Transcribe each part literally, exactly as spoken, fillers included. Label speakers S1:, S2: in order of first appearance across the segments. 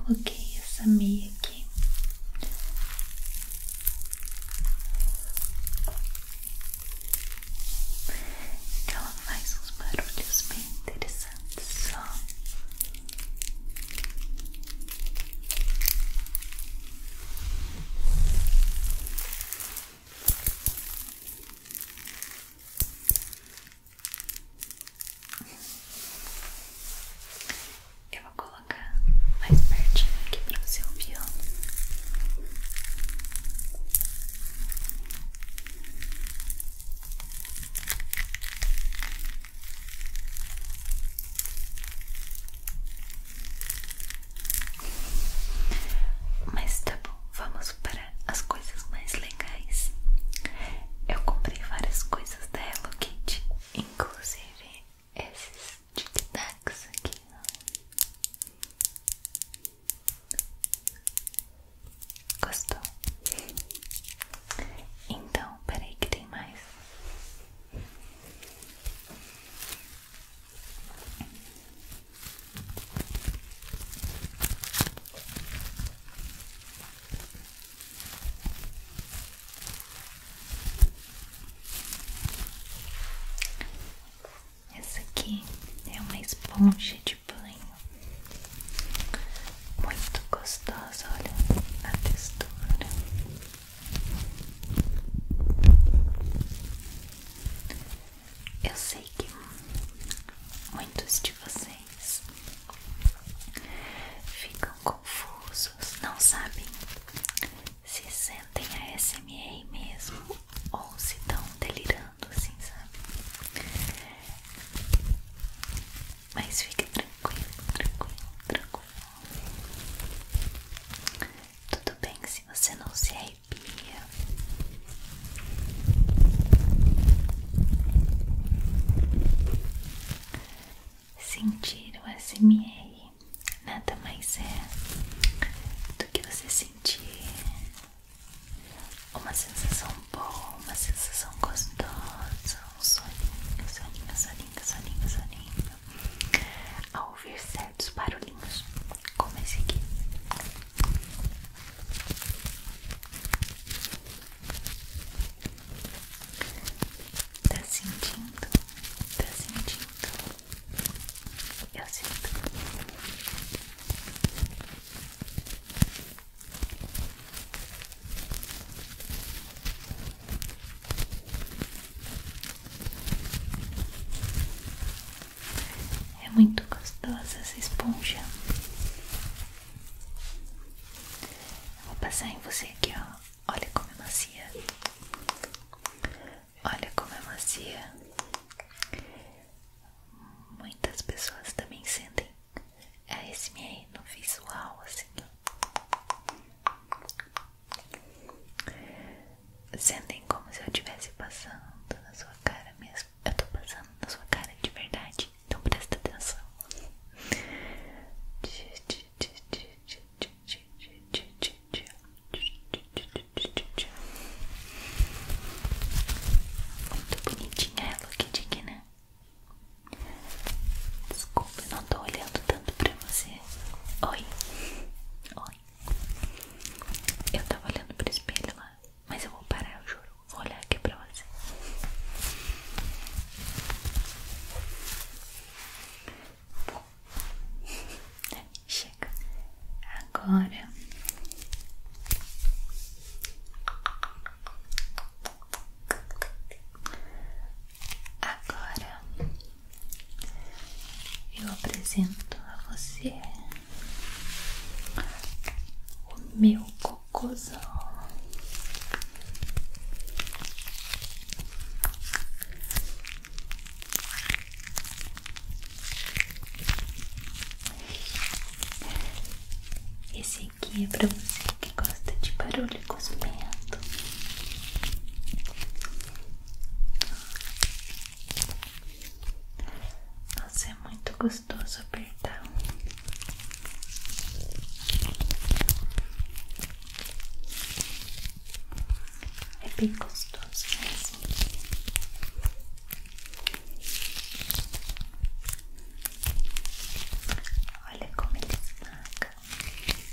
S1: coloquei essa meia aqui. Ela faz uns barulhos bem interessantes, ó. Eu vou colocar mais pertinho aqui para você ouvir, ó. Mas tá bom, vamos para as coisas mais legais. Eu comprei várias coisas da Hello Kitty, inclusive esses tic-tacs aqui, ó. Gostou? Então, peraí que tem mais. Essa aqui é uma esponja de banho muito gostosa, olha a textura. Eu sei que muitos de vocês ficam confusos, não sabem se sentem a S M R mesmo ou se estão delirando, assim, sabe? Mas fique tranquilo, tranquilo, tranquilo. Tudo bem se você não se arrepia. Sentir o S M R nada mais é do que você sentir uma sensação boa, uma sensação gostosa, um soninho, soninho, soninho, soninho, soninho, ao ouvir certos barulhinhos, como esse aqui. Tá sentindo? Tá sentindo? Eu sinto. É muito gostosa essa esponja. Vou passar em você aqui, ó. Olha como é macia. Olha como é macia. Muitas pessoas também sentem a S M R no visual, assim. Sentem como se eu estivesse passando na sua cara mesmo. Eu tô passando na sua cara de verdade, então presta atenção. Muito bonitinha a Hello Kitty aqui, né? Desculpa, eu não tô olhando tanto pra você. Oi. Oi. Eu tava olhando pro espelho lá, mas eu vou parar, eu juro. Vou olhar aqui pra você. Chega. Agora Agora eu apresento a você o meu cocôzão. Esse aqui é pra você que gosta de barulho cuspendo. Nossa, é muito gostoso apertar. É bem gostoso mesmo. Olha como ele esmaga.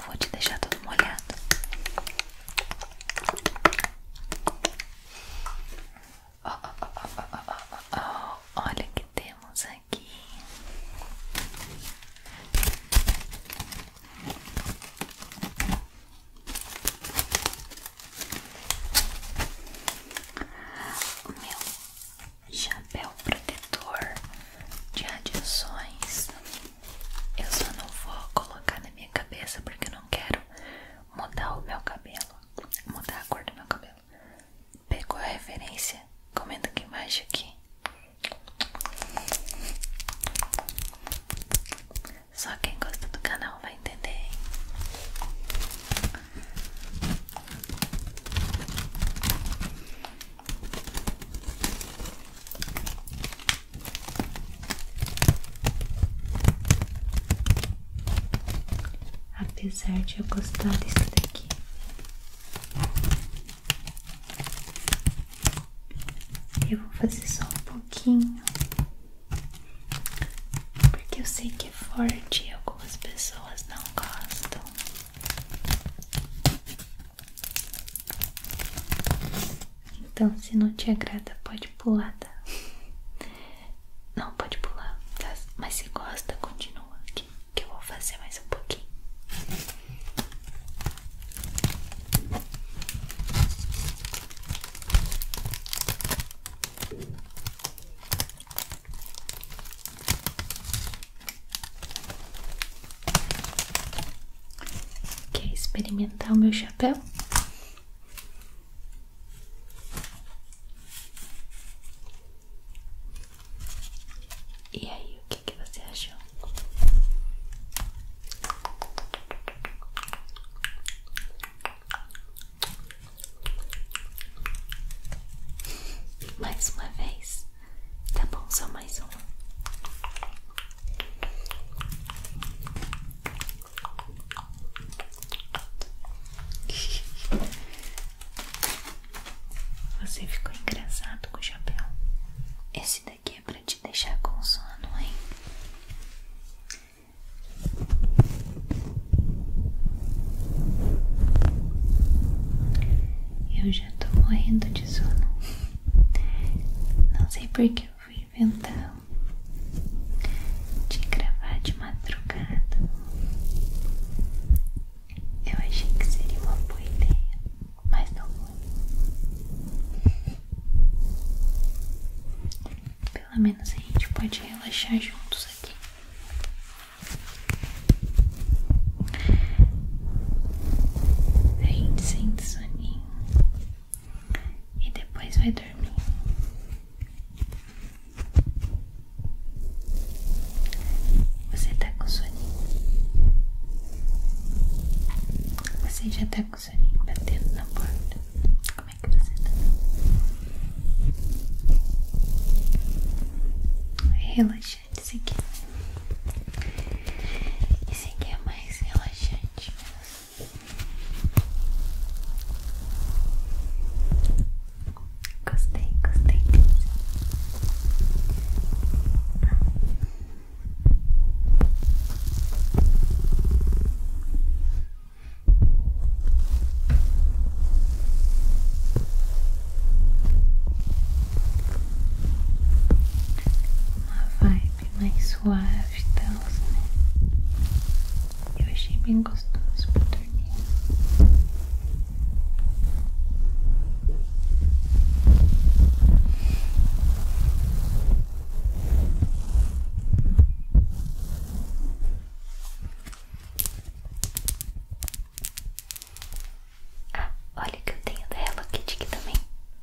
S1: vou te deixar todo molhado. Oh, oh, oh, oh, oh, oh, oh. Olha o que temos aqui. O meu chapéu protetor de radiações. Eu só não vou colocar na minha cabeça porque eu não quero mudar o meu cabelo, mudar a cor do meu cabelo. Pegou a referência? Comenta aqui embaixo aqui. Só quem gosta do canal vai entender, hein? Apesar de eu gostar disso daqui, eu vou fazer só um pouquinho, porque eu sei que é forte e algumas pessoas não gostam. Então, se não te agrada, pode pular, tá? Não, pode pular, tá? Mas se gosta, continua aqui, que eu vou fazer mais um pouquinho. Quer experimentar o meu chapéu? E aí, o que, que você achou? Mais uma vez. Tá bom, só mais uma. Você ficou engraçado com o chapéu. Esse daqui é pra te deixar com sono, hein? Eu já tô morrendo de sono. Não sei por que eu fui inventar de gravar de madrugada. Eu achei que seria uma boa ideia, mas não foi. Pelo menos a gente pode relaxar juntos aqui. A gente sente soninho e depois vai dormir. Você tá com soninho? Você já tá com soninho batendo na porta? Como é que você tá? É relaxante isso aqui. Esse aqui é mais relaxante mesmo. Gostei, gostei. Uma vibe mais suave e tal, né? Eu achei bem gostoso pra dormir. Ah, olha que eu tenho da Hello Kitty aqui também.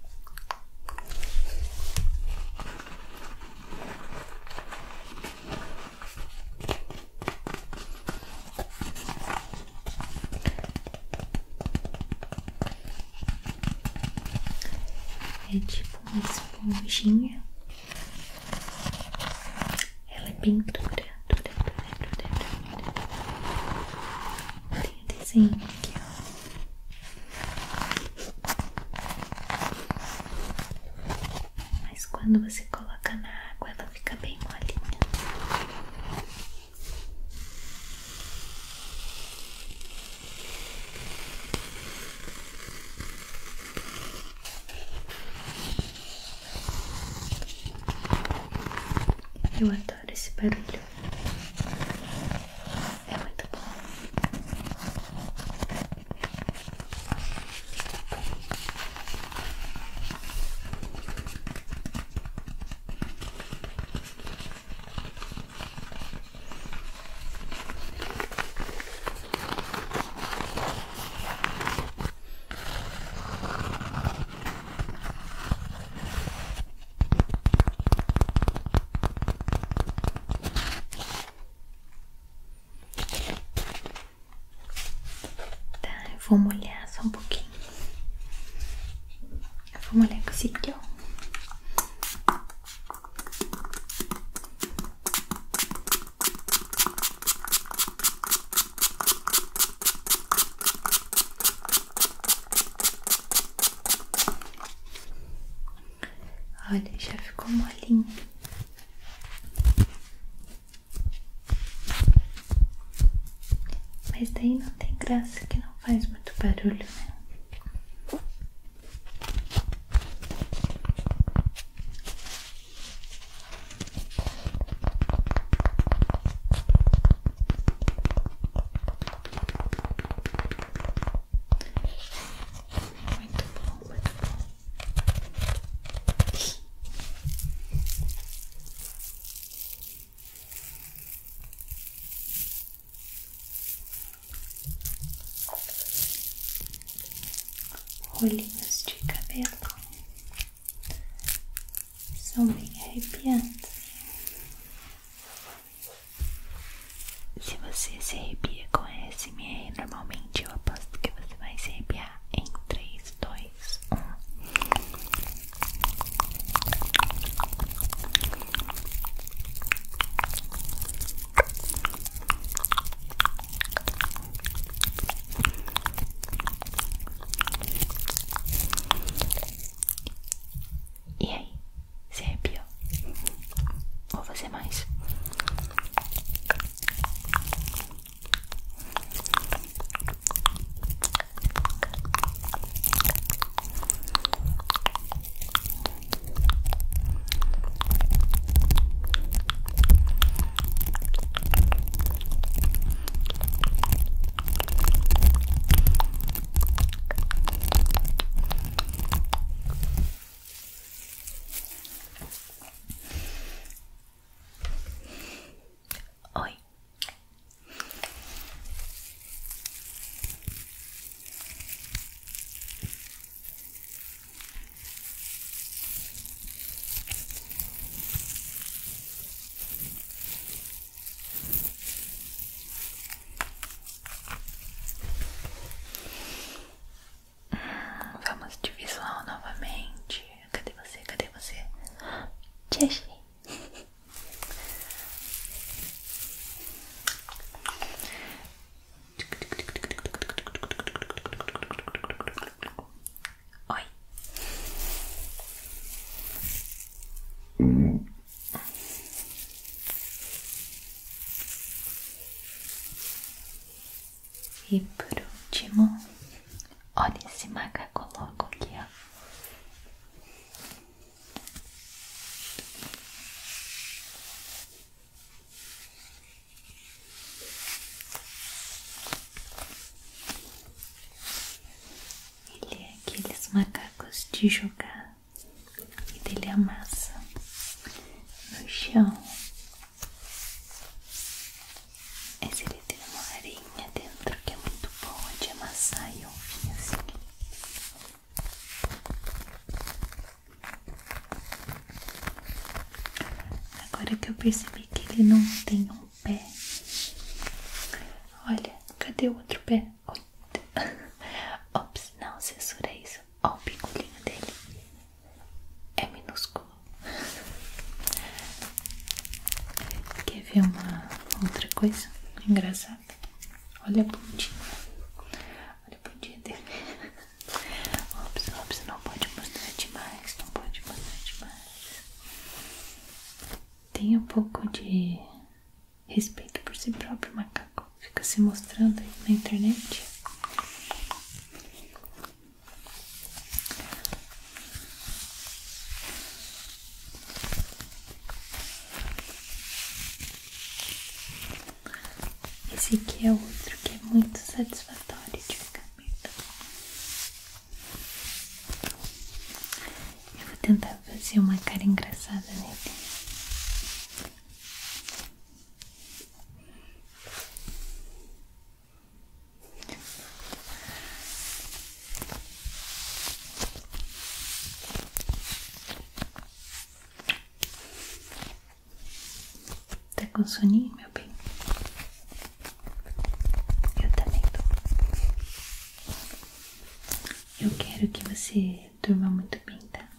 S1: É tipo uma esponjinha. Ela é bem dura, dura, dura, dura, dura. Tem o desenho aqui, ó. Mas quando você coloca na água, ela fica bem molinha. Eu adoro esse barulho. É muito bom. Tá, eu vou molhar só um pouquinho. Eu vou molhar com esse aqui, ó. Olha, já ficou molinho. Mas daí não tem graça, que não faz muito barulho, né? Muito bom, muito bom. Rolinhos de cabelo são bem arrepiantes. Se você se arrepia com a S M R, normalmente eu aposto que você vai se arrepiar em três, dois, um. E aí, se arrepiou? Vou fazer mais. Oi. Vamos de visual novamente. Cadê você? Cadê você? Te achei. Oi. E por último, olha esse macaco louco aqui, ó. Ele é aqueles macacos de jogar e dele amassa no chão. Esse ele tem uma arinha dentro que é muito boa de amassar e ouvir assim. Agora que eu percebi que ele não tem um pé. Olha, cadê o outro pé? Ops, não, censura isso. Ó, o picolinho dele é minúsculo. Quer ver uma outra coisa engraçada? Olha a bundinha. Olha a bundinha dele. Ops, ops, não pode mostrar demais. Não pode mostrar demais. Tenha um pouco de respeito por si próprio, macaco. Fica se mostrando aí na internet. Esse aqui é outro que é muito satisfatório de ficar perto. Eu vou tentar fazer uma cara engraçada nele. Tá com soninho, meu bem? Eu também tô. Eu quero que você durma muito bem, tá?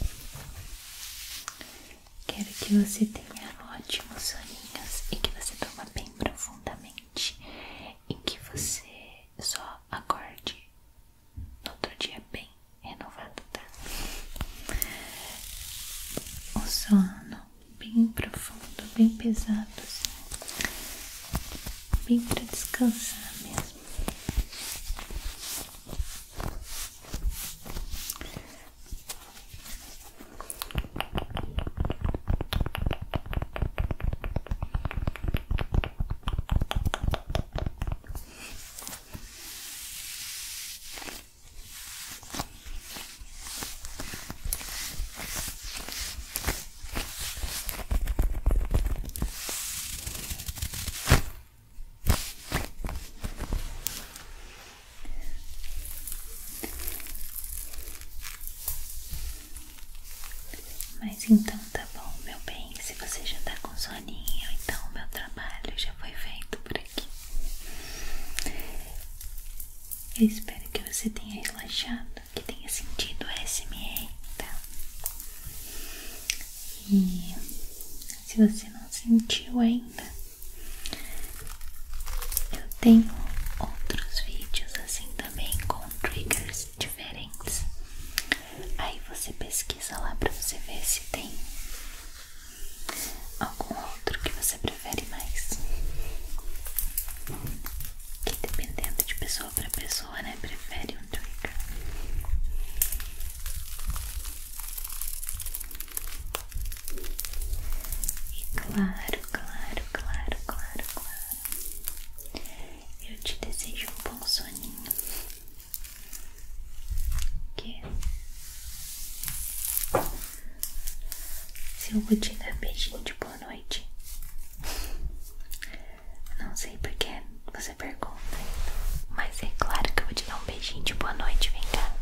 S1: Quero que você tenha ótimos soninhos e que você durma bem profundamente e que você só acorde no outro dia bem renovado, tá? Um sono bem profundo, bem pesado, assim, bem pra descansar mesmo. Mas então tá bom, meu bem. Se você já tá com soninho, então o meu trabalho já foi feito por aqui. Eu espero que você tenha relaxado, que tenha sentido o A S M R, tá? E se você não sentiu ainda, eu tenho outros vídeos assim também com triggers diferentes. Aí você pesquisa lá pra você ver se tem algum outro que você prefere mais. Que dependendo de pessoa pra pessoa, né, prefere um trigger. E claro, claro, claro, claro, claro, eu te desejo um bom soninho. Que se eu vou te dar beijinho de boa noite, não sei porque você pergunta, mas é claro que eu vou te dar um beijinho de boa noite. Vem cá.